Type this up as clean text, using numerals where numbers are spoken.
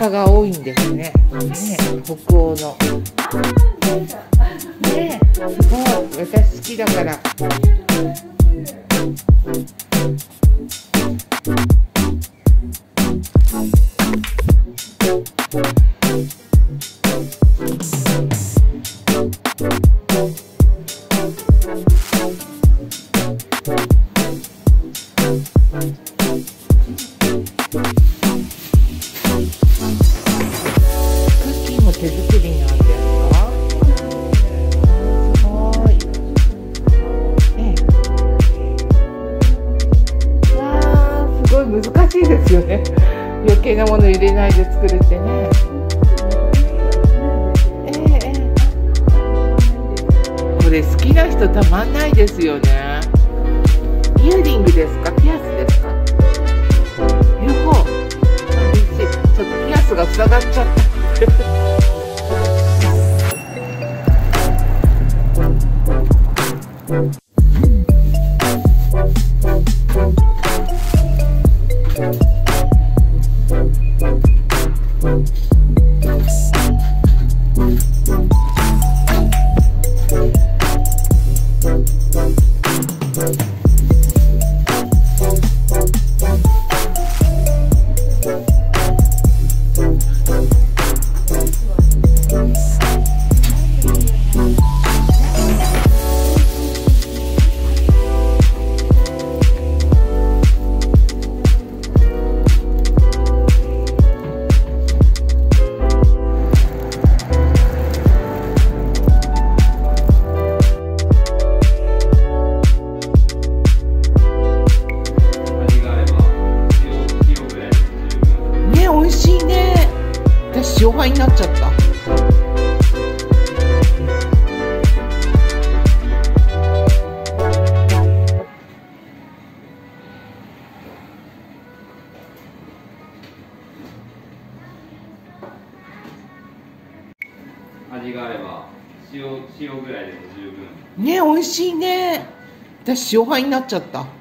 派が多いんですね。北欧の。ね、すごい、私好きだから。手作りなんですか？すごい。ね。わあ、すごい難しいですよね。余計なもの入れないで作るってね。これ好きな人たまんないですよね。イヤリングですか？ピアスですか？両方。嬉しい。ちょっとピアスが塞がっちゃった。美味しいね。私塩派になっちゃった。 味があれば塩ぐらいでも十分。 ね、美味しいね。私塩派になっちゃった。